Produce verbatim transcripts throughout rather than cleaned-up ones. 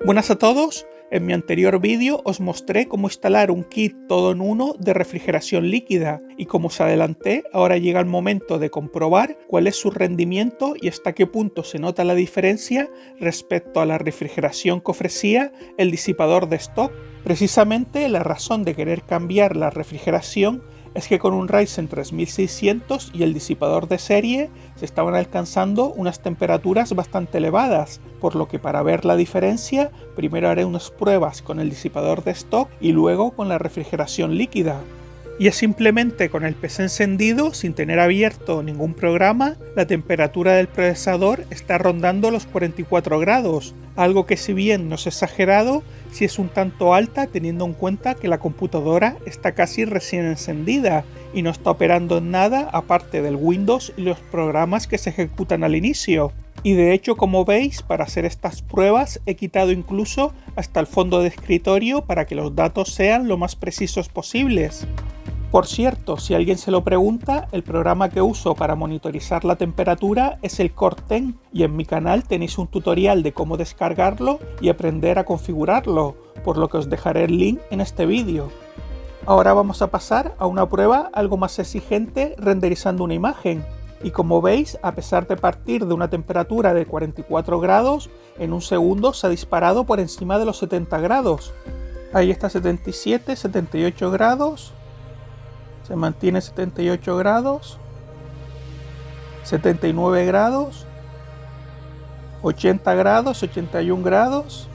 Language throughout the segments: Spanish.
Buenas a todos, en mi anterior vídeo os mostré cómo instalar un kit todo en uno de refrigeración líquida y como os adelanté, ahora llega el momento de comprobar cuál es su rendimiento y hasta qué punto se nota la diferencia respecto a la refrigeración que ofrecía el disipador de stock. Precisamente la razón de querer cambiar la refrigeración es que con un Ryzen tres mil seiscientos y el disipador de serie se estaban alcanzando unas temperaturas bastante elevadas, por lo que para ver la diferencia primero haré unas pruebas con el disipador de stock y luego con la refrigeración líquida. Y es simplemente con el P C encendido, sin tener abierto ningún programa, la temperatura del procesador está rondando los cuarenta y cuatro grados, algo que si bien no es exagerado, sí es un tanto alta teniendo en cuenta que la computadora está casi recién encendida y no está operando en nada aparte del Windows y los programas que se ejecutan al inicio. Y de hecho, como veis, para hacer estas pruebas he quitado incluso hasta el fondo de escritorio para que los datos sean lo más precisos posibles. Por cierto, si alguien se lo pregunta, el programa que uso para monitorizar la temperatura es el Core diez y en mi canal tenéis un tutorial de cómo descargarlo y aprender a configurarlo, por lo que os dejaré el link en este vídeo. Ahora vamos a pasar a una prueba algo más exigente renderizando una imagen. Y como veis, a pesar de partir de una temperatura de cuarenta y cuatro grados, en un segundo se ha disparado por encima de los setenta grados. Ahí está setenta y siete, setenta y ocho grados. Se mantiene setenta y ocho grados, setenta y nueve grados, ochenta grados, ochenta y un grados.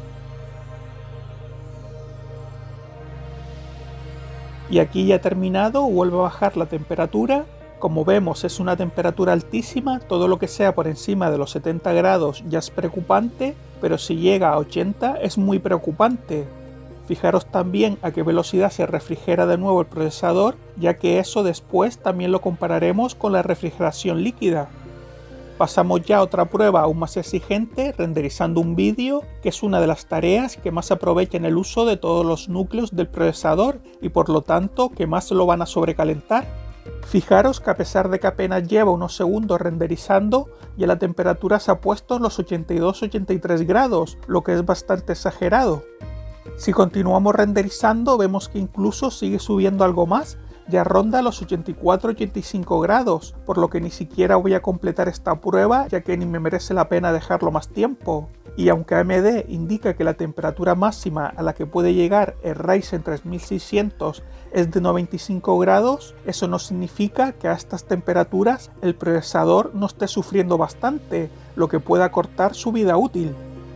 Y aquí ya ha terminado, vuelve a bajar la temperatura. Como vemos es una temperatura altísima, todo lo que sea por encima de los setenta grados ya es preocupante, pero si llega a ochenta es muy preocupante. Fijaros también a qué velocidad se refrigera de nuevo el procesador, ya que eso después también lo compararemos con la refrigeración líquida. Pasamos ya a otra prueba aún más exigente, renderizando un vídeo, que es una de las tareas que más aprovechan el uso de todos los núcleos del procesador y por lo tanto que más lo van a sobrecalentar. Fijaros que a pesar de que apenas lleva unos segundos renderizando, ya la temperatura se ha puesto en los ochenta y dos a ochenta y tres grados, lo que es bastante exagerado. Si continuamos renderizando vemos que incluso sigue subiendo algo más, ya ronda los ochenta y cuatro a ochenta y cinco grados, por lo que ni siquiera voy a completar esta prueba ya que ni me merece la pena dejarlo más tiempo. Y aunque A M D indica que la temperatura máxima a la que puede llegar el Ryzen tres mil seiscientos es de noventa y cinco grados, eso no significa que a estas temperaturas el procesador no esté sufriendo bastante, lo que pueda cortar su vida útil.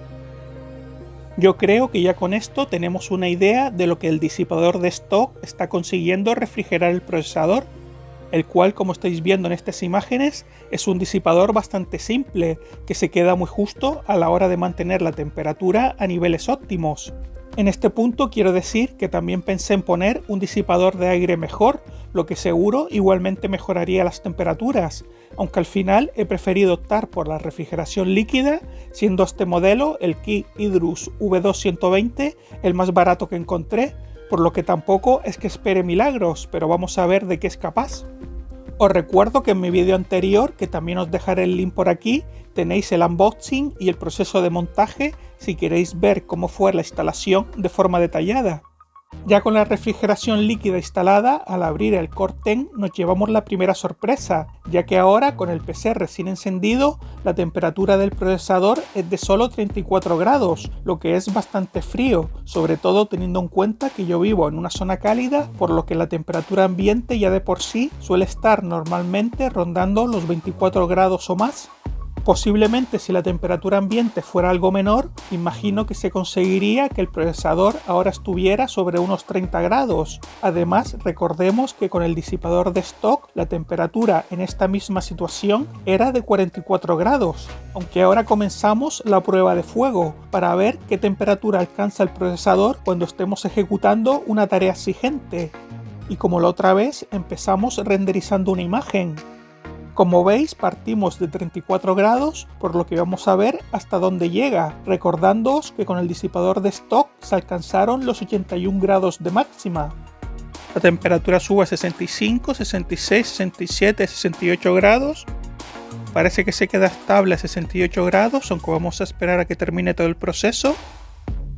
Yo creo que ya con esto tenemos una idea de lo que el disipador de stock está consiguiendo refrigerar el procesador, el cual, como estáis viendo en estas imágenes, es un disipador bastante simple, que se queda muy justo a la hora de mantener la temperatura a niveles óptimos. En este punto quiero decir que también pensé en poner un disipador de aire mejor, lo que seguro igualmente mejoraría las temperaturas, aunque al final he preferido optar por la refrigeración líquida, siendo este modelo, el kit Hydrus V dos ciento veinte, el más barato que encontré, por lo que tampoco es que espere milagros, pero vamos a ver de qué es capaz. Os recuerdo que en mi vídeo anterior, que también os dejaré el link por aquí, tenéis el unboxing y el proceso de montaje si queréis ver cómo fue la instalación de forma detallada. Ya con la refrigeración líquida instalada, al abrir el Core diez nos llevamos la primera sorpresa, ya que ahora con el P C recién encendido, la temperatura del procesador es de solo treinta y cuatro grados, lo que es bastante frío, sobre todo teniendo en cuenta que yo vivo en una zona cálida, por lo que la temperatura ambiente ya de por sí suele estar normalmente rondando los veinticuatro grados o más. Posiblemente si la temperatura ambiente fuera algo menor, imagino que se conseguiría que el procesador ahora estuviera sobre unos treinta grados. Además, recordemos que con el disipador de stock la temperatura en esta misma situación era de cuarenta y cuatro grados. Aunque ahora comenzamos la prueba de fuego para ver qué temperatura alcanza el procesador cuando estemos ejecutando una tarea exigente. Y como la otra vez, empezamos renderizando una imagen. Como veis, partimos de treinta y cuatro grados, por lo que vamos a ver hasta dónde llega, recordándoos que con el disipador de stock se alcanzaron los ochenta y un grados de máxima. La temperatura sube a sesenta y cinco, sesenta y seis, sesenta y siete, sesenta y ocho grados. Parece que se queda estable a sesenta y ocho grados, aunque vamos a esperar a que termine todo el proceso.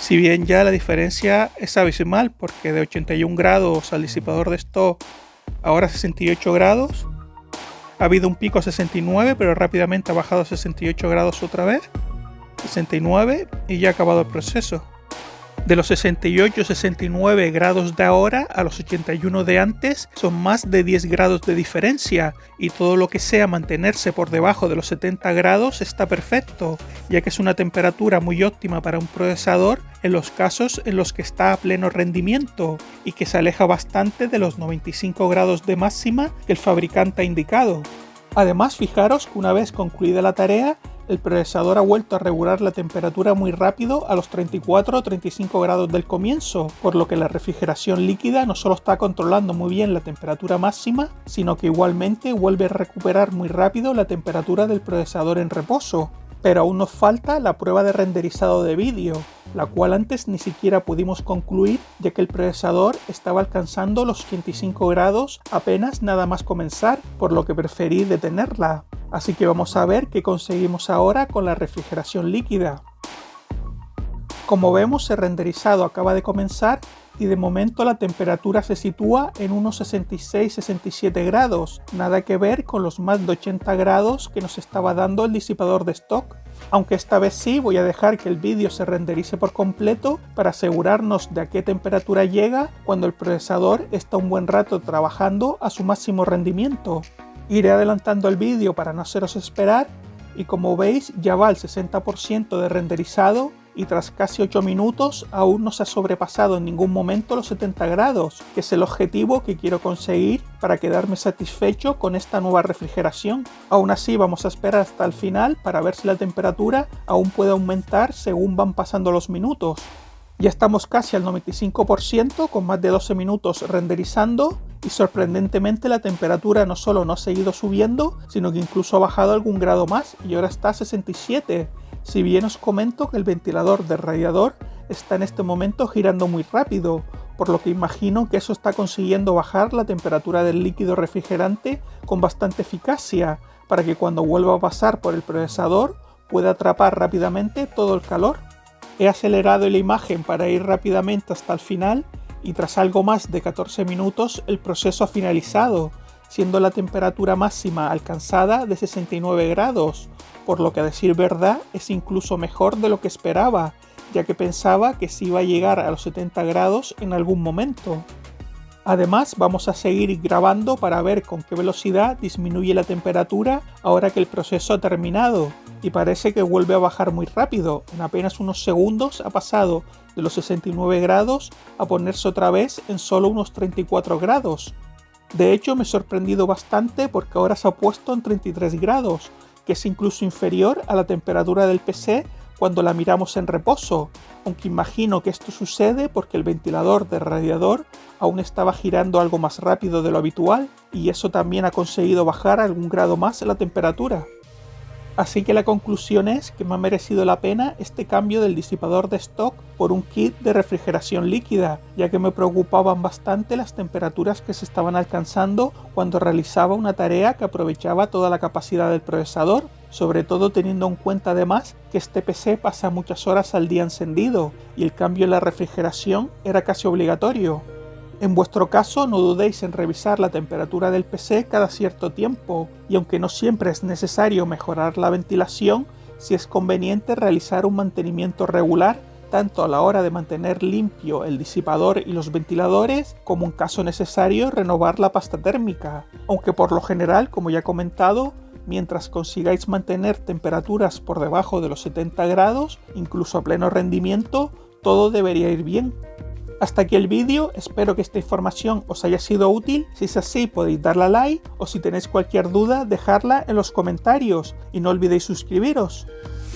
Si bien ya la diferencia es abismal, porque de ochenta y un grados al disipador de stock ahora sesenta y ocho grados, ha habido un pico a sesenta y nueve, pero rápidamente ha bajado a sesenta y ocho grados otra vez, sesenta y nueve, y ya ha acabado el proceso. De los sesenta y ocho a sesenta y nueve grados de ahora a los ochenta y uno de antes son más de diez grados de diferencia, y todo lo que sea mantenerse por debajo de los setenta grados está perfecto, ya que es una temperatura muy óptima para un procesador en los casos en los que está a pleno rendimiento y que se aleja bastante de los noventa y cinco grados de máxima que el fabricante ha indicado. Además, fijaros que una vez concluida la tarea, el procesador ha vuelto a regular la temperatura muy rápido a los treinta y cuatro o treinta y cinco grados del comienzo, por lo que la refrigeración líquida no solo está controlando muy bien la temperatura máxima, sino que igualmente vuelve a recuperar muy rápido la temperatura del procesador en reposo. Pero aún nos falta la prueba de renderizado de vídeo, la cual antes ni siquiera pudimos concluir, ya que el procesador estaba alcanzando los ochenta y cinco grados apenas nada más comenzar, por lo que preferí detenerla. Así que vamos a ver qué conseguimos ahora con la refrigeración líquida. Como vemos, el renderizado acaba de comenzar y de momento la temperatura se sitúa en unos sesenta y seis a sesenta y siete grados, nada que ver con los más de ochenta grados que nos estaba dando el disipador de stock. Aunque esta vez sí voy a dejar que el vídeo se renderice por completo para asegurarnos de a qué temperatura llega cuando el procesador está un buen rato trabajando a su máximo rendimiento. Iré adelantando el vídeo para no haceros esperar, y como veis ya va al sesenta por ciento de renderizado y tras casi ocho minutos aún no se ha sobrepasado en ningún momento los setenta grados, que es el objetivo que quiero conseguir para quedarme satisfecho con esta nueva refrigeración. Aún así vamos a esperar hasta el final para ver si la temperatura aún puede aumentar según van pasando los minutos. Ya estamos casi al noventa y cinco por ciento con más de doce minutos renderizando, y sorprendentemente la temperatura no solo no ha seguido subiendo, sino que incluso ha bajado algún grado más y ahora está a sesenta y siete. Si bien os comento que el ventilador del radiador está en este momento girando muy rápido, por lo que imagino que eso está consiguiendo bajar la temperatura del líquido refrigerante con bastante eficacia, para que cuando vuelva a pasar por el procesador pueda atrapar rápidamente todo el calor. He acelerado la imagen para ir rápidamente hasta el final y tras algo más de catorce minutos el proceso ha finalizado, siendo la temperatura máxima alcanzada de sesenta y nueve grados, por lo que a decir verdad es incluso mejor de lo que esperaba, ya que pensaba que se iba a llegar a los setenta grados en algún momento. Además, vamos a seguir grabando para ver con qué velocidad disminuye la temperatura ahora que el proceso ha terminado, y parece que vuelve a bajar muy rápido. En apenas unos segundos ha pasado de los sesenta y nueve grados a ponerse otra vez en solo unos treinta y cuatro grados. De hecho, me he sorprendido bastante porque ahora se ha puesto en treinta y tres grados, que es incluso inferior a la temperatura del P C cuando la miramos en reposo, aunque imagino que esto sucede porque el ventilador del radiador aún estaba girando algo más rápido de lo habitual, y eso también ha conseguido bajar algún grado más la temperatura. Así que la conclusión es que me ha merecido la pena este cambio del disipador de stock por un kit de refrigeración líquida, ya que me preocupaban bastante las temperaturas que se estaban alcanzando cuando realizaba una tarea que aprovechaba toda la capacidad del procesador, sobre todo teniendo en cuenta además que este P C pasa muchas horas al día encendido y el cambio en la refrigeración era casi obligatorio. En vuestro caso, no dudéis en revisar la temperatura del P C cada cierto tiempo, y aunque no siempre es necesario mejorar la ventilación, sí es conveniente realizar un mantenimiento regular, tanto a la hora de mantener limpio el disipador y los ventiladores, como en caso necesario renovar la pasta térmica, aunque por lo general, como ya he comentado, mientras consigáis mantener temperaturas por debajo de los setenta grados, incluso a pleno rendimiento, todo debería ir bien. Hasta aquí el vídeo, espero que esta información os haya sido útil. Si es así, podéis darle a like, o si tenéis cualquier duda, dejarla en los comentarios y no olvidéis suscribiros.